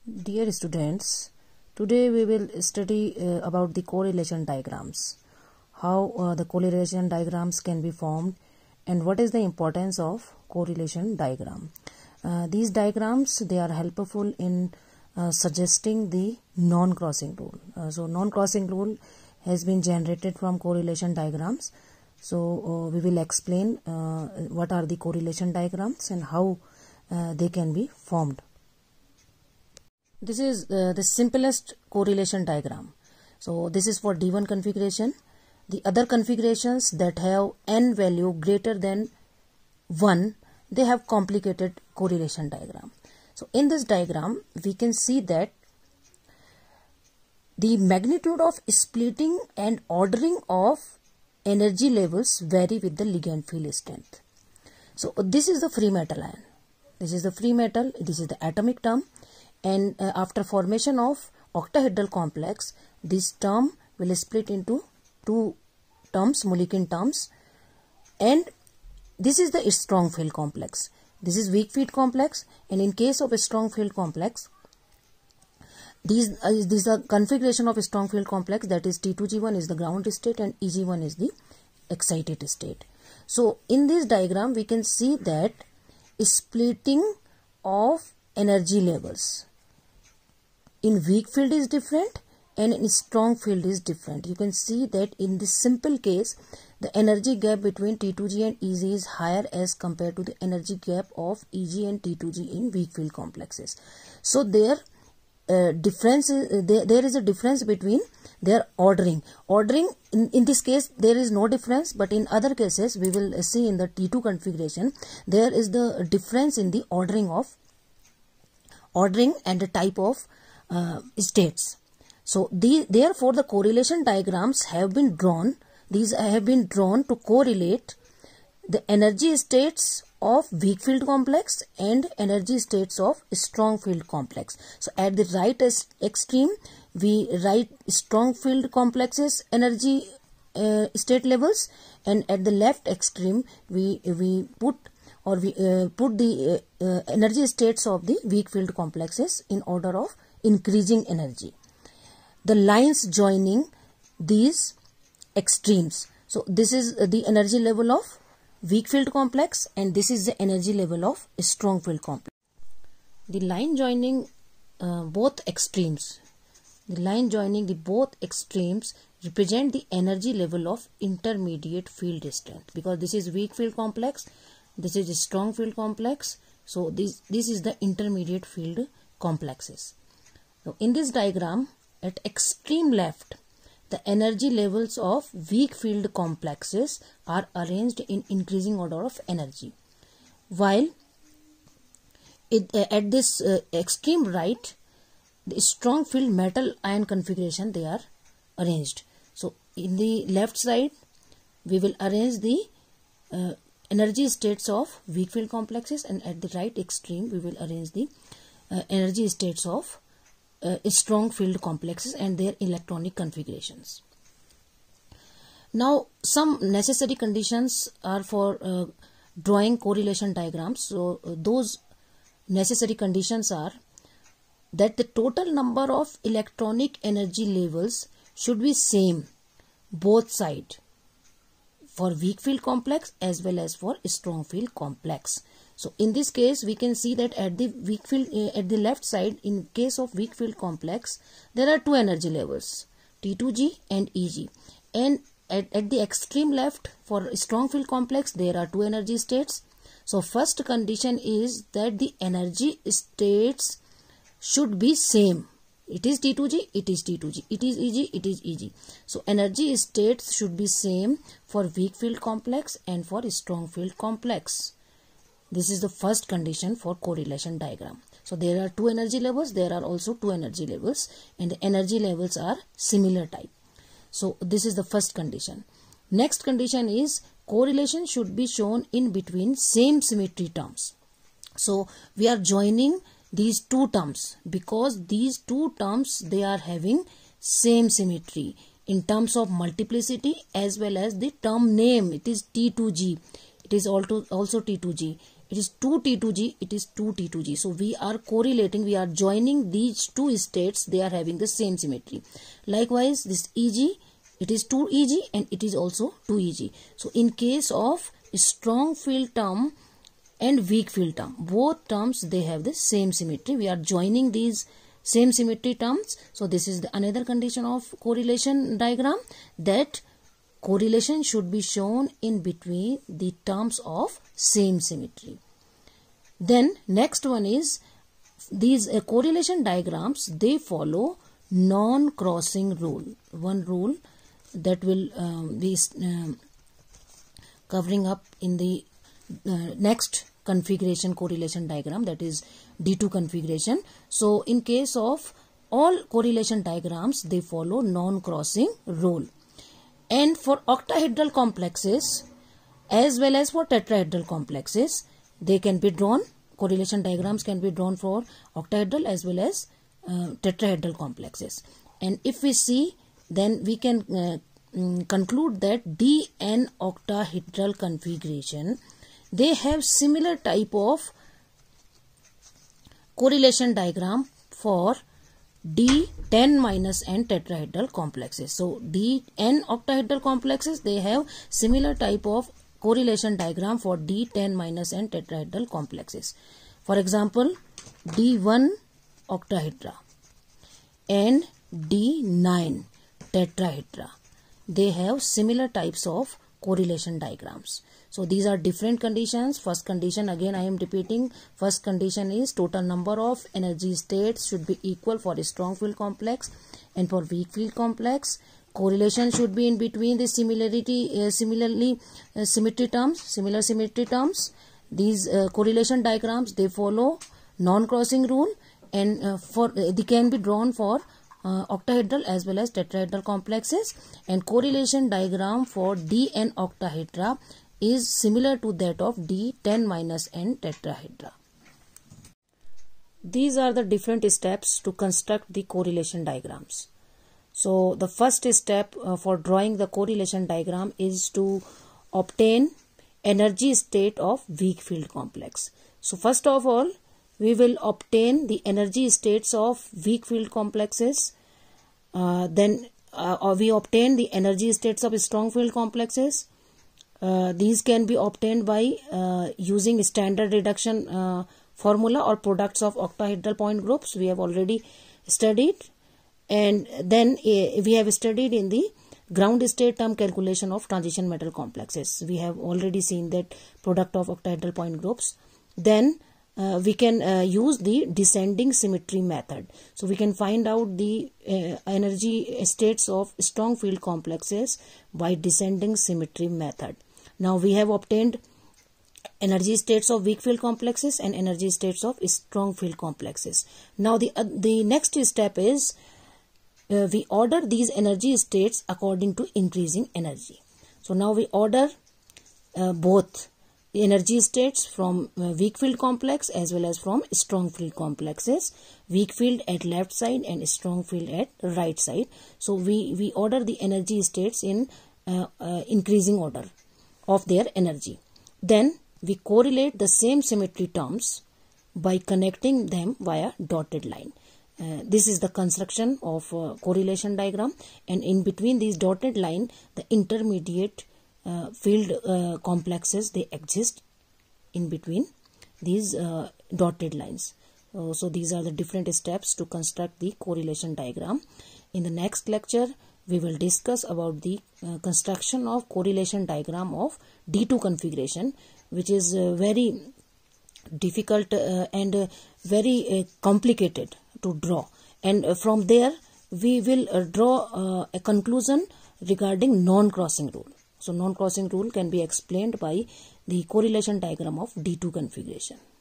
Dear students, today we will study about the correlation diagrams, how the correlation diagrams can be formed and what is the importance of correlation diagram. These diagrams, they are helpful in suggesting the non-crossing rule. So non-crossing rule has been generated from correlation diagrams. So we will explain what are the correlation diagrams and how they can be formed. This is the simplest correlation diagram. So this is for D1 configuration. The other configurations that have n value greater than 1, they have complicated correlation diagram. So in this diagram, we can see that the magnitude of splitting and ordering of energy levels vary with the ligand field strength. So this is the free metal ion. This is the free metal. This is the atomic term. And after formation of octahedral complex, this term will split into two terms, Mulliken terms, and this is the strong field complex. This is weak field complex, and in case of a strong field complex, these are configuration of a strong field complex, that is T2G1 is the ground state and EG1 is the excited state. So in this diagram we can see that splitting of energy levels in weak field is different and in strong field is different. You can see that in this simple case, the energy gap between T2G and EG is higher as compared to the energy gap of EG and T2G in weak field complexes. So there is a difference between their ordering. In this case there is no difference, but in other cases we will see in the T2 configuration there is the difference in the ordering and the type of states. So therefore the correlation diagrams have been drawn. These have been drawn to correlate the energy states of weak field complex and energy states of strong field complex. So at the right extreme we write strong field complexes energy state levels, and at the left extreme we put the energy states of the weak field complexes in order of increasing energy. The lines joining these extremes. So this is the energy level of weak field complex and this is the energy level of strong field complex. The line joining both extremes. The line joining the both extremes represent the energy level of intermediate field strength, because this is weak field complex, this is a strong field complex. So this is the intermediate field complexes. So in this diagram, at extreme left, the energy levels of weak field complexes are arranged in increasing order of energy, while at this extreme right, the strong field metal ion configuration, they are arranged. So in the left side we will arrange the energy states of weak field complexes, and at the right extreme we will arrange the energy states of strong field complexes and their electronic configurations. Now some necessary conditions are for drawing correlation diagrams. So those necessary conditions are that the total number of electronic energy levels should be same both sides, for weak field complex as well as for strong field complex. So in this case we can see that at the weak field at the left side, in case of weak field complex, there are two energy levels, T2G and EG, and at the extreme left for strong field complex there are two energy states. So first condition is that the energy states should be same. It is T2G, it is T2G, it is EG, it is EG. So energy states should be same for weak field complex and for strong field complex. This is the first condition for correlation diagram. So there are two energy levels, there are also two energy levels, and the energy levels are similar type. So this is the first condition. Next condition is correlation should be shown in between same symmetry terms. So we are joining these two terms because these two terms, they are having same symmetry in terms of multiplicity as well as the term name. It is T2G. It is also T2G. it is 2T2G, it is 2T2G. So we are correlating, we are joining these two states, they are having the same symmetry. Likewise, this EG, it is 2EG and it is also 2EG. So in case of strong field term and weak field term, both terms they have the same symmetry. We are joining these same symmetry terms. So this is the another condition of correlation diagram, that correlation should be shown in between the terms of same symmetry. Then next one is these correlation diagrams, they follow non-crossing rule. One rule that will be covering up in the next configuration correlation diagram, that is D2 configuration. So in case of all correlation diagrams, they follow non-crossing rule. And for octahedral complexes as well as for tetrahedral complexes, they can be drawn, correlation diagrams can be drawn for octahedral as well as tetrahedral complexes. And if we see, then we can conclude that DN octahedral configuration, they have similar type of correlation diagram for D10 minus n tetrahedral complexes. So Dn octahedral complexes, they have similar type of correlation diagram for D10 minus n tetrahedral complexes. For example, D1 octahedra and D9 tetrahedra, they have similar types of correlation diagrams. So these are different conditions. First condition, again I am repeating, first condition is total number of energy states should be equal for a strong field complex, and for weak field complex correlation should be in between the symmetry terms. These correlation diagrams, they follow non-crossing rule, and they can be drawn for octahedral as well as tetrahedral complexes, and correlation diagram for Dn octahedra is similar to that of D10 minus n tetrahedra. These are the different steps to construct the correlation diagrams. So the first step for drawing the correlation diagram is to obtain energy state of weak field complex. So first of all, we will obtain the energy states of weak field complexes. Then we obtain the energy states of strong field complexes. These can be obtained by using standard reduction formula or products of octahedral point groups. We have already studied, and then we have studied in the ground state term calculation of transition metal complexes. We have already seen that product of octahedral point groups. Then we can use the descending symmetry method. So we can find out the energy states of strong field complexes by descending symmetry method. Now we have obtained energy states of weak field complexes and energy states of strong field complexes. Now the next step is we order these energy states according to increasing energy. So now we order both energy states from weak field complex as well as from strong field complexes, weak field at left side and strong field at right side. So we order the energy states in increasing order of their energy. Then we correlate the same symmetry terms by connecting them via dotted line. This is the construction of correlation diagram, and in between these dotted line, the intermediate field complexes, they exist in between these dotted lines. So these are the different steps to construct the correlation diagram. In the next lecture, we will discuss about the construction of correlation diagram of D2 configuration, which is very difficult and very complicated to draw. And from there, we will draw a conclusion regarding non-crossing rule. So non-crossing rule can be explained by the correlation diagram of D2 configuration.